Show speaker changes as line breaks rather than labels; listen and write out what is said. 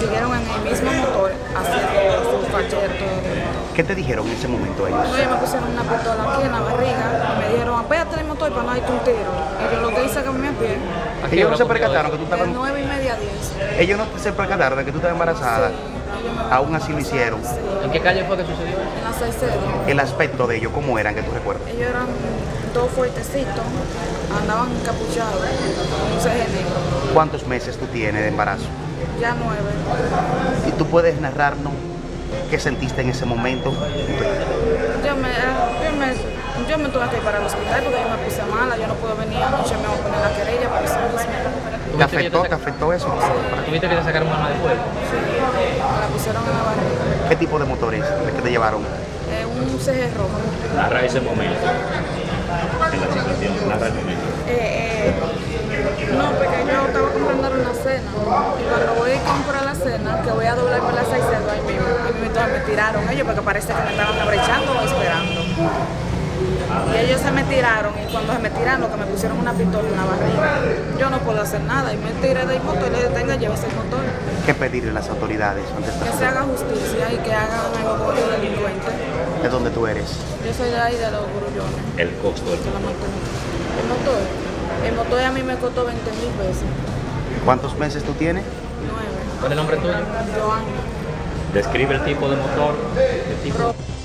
siguieron en el mismo motor haciendo su fachero.
¿Qué te dijeron en ese momento ellos?
Ellos me pusieron una pistola aquí en la barriga y me dijeron, apéate del motor para no darte un tiro. Y yo lo que hice es que me apié.
Ellos no se percataron que tú
De
estabas...
9:30 a 10.
Ellos no se percataron de que tú estabas embarazada. Aún así lo hicieron.
¿En qué calle fue que sucedió?
En la 6 Cedro.
El aspecto de ellos, ¿cómo eran que tú recuerdas?
Ellos eran dos fuertecitos, andaban encapuchados, un ceje negro.
¿Cuántos meses tú tienes de embarazo?
Ya 9.
¿Y tú puedes narrarnos qué sentiste en ese momento?
Yo me tuve que ir para el hospital porque yo me puse mala, yo no puedo venir anoche, me voy a poner la querella por eso mismo.
¿Te afectó eso?
¿Tuviste que te sacar un arma de fuego?
Sí, me la pusieron en la barriga.
¿Qué tipo de motores de que te llevaron?
Un CG rojo.
Narra ese momento. En la situación, narra el momento.
No, porque yo estaba comprando una cena y cuando voy a comprar la cena, que voy a doblar por la 6 Cedro, ahí mismo, me tiraron ellos porque parece que me estaban abrechando o esperando. Y ellos se me tiraron y cuando se me tiraron, que me pusieron una pistola en la barriga, yo no puedo hacer nada y me tiré del motor y le detenga, llévese el motor.
¿Qué pedirle a las autoridades ante esta
Que se haga justicia y que hagan algo con los delincuentes.
¿De dónde tú eres?
Yo soy de ahí, de los Grullones.
El costo del
de la motor. El motor a mí me costó 20.000 pesos.
¿Cuántos meses tú tienes?
9.
¿Cuál es el nombre tuyo?
Joan.
Describe el tipo de motor, el tipo.